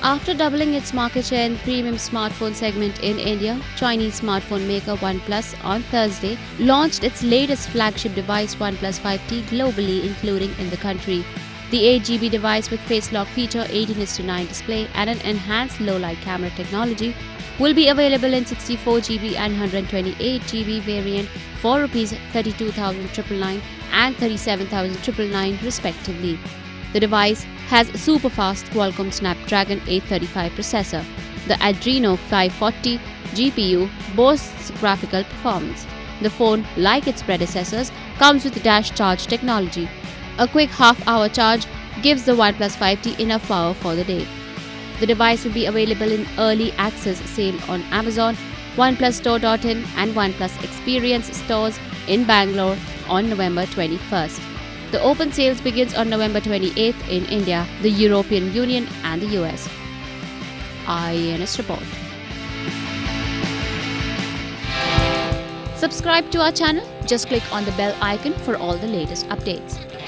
After doubling its market share in the premium smartphone segment in India, Chinese smartphone maker OnePlus on Thursday launched its latest flagship device OnePlus 5T globally, including in the country. The 8GB device with face lock feature, 18:9 display and an enhanced low-light camera technology will be available in 64GB and 128GB variant for Rs 32,999 and 37,999 respectively. The device has a super-fast Qualcomm Snapdragon 835 processor. The Adreno 540 GPU boasts graphical performance. The phone, like its predecessors, comes with dash charge technology. A quick half-hour charge gives the OnePlus 5T enough power for the day. The device will be available in early access sale on Amazon, OnePlusStore.in and OnePlus Experience stores in Bangalore on November 21st. The open sales begins on November 28th in India, the European Union and the US. IANS report. Subscribe to our channel. Just click on the bell icon for all the latest updates.